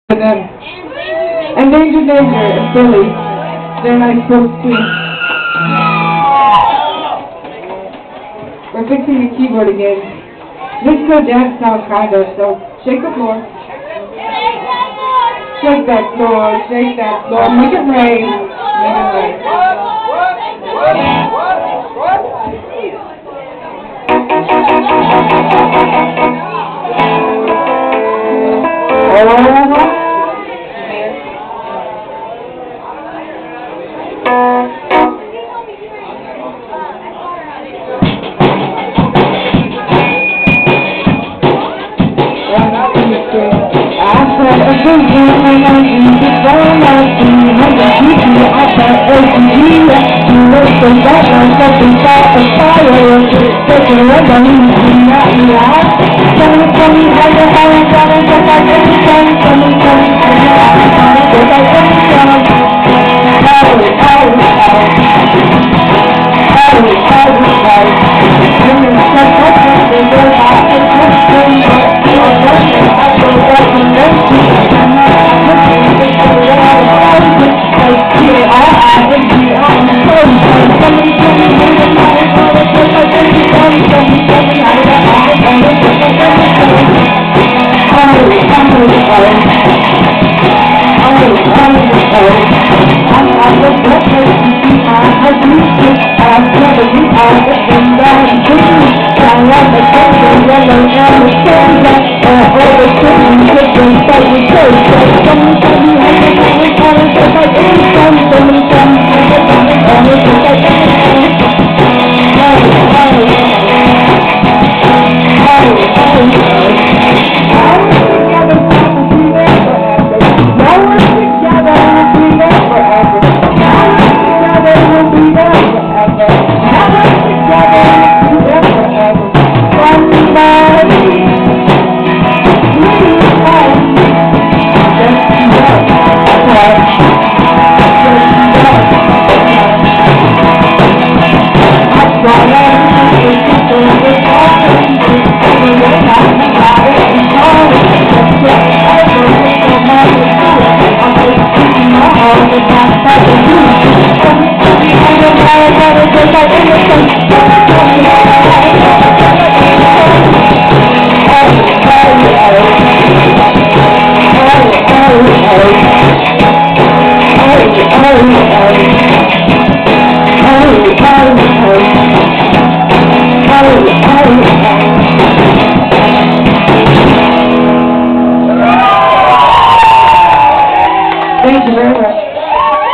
And then, and Danger and Billy. They're nice folks too. We're fixing the keyboard again. This is a dance now, kind of, so shake the floor. Shake that floor, shake that floor. Make it rain. Make it rain. Thank you very much.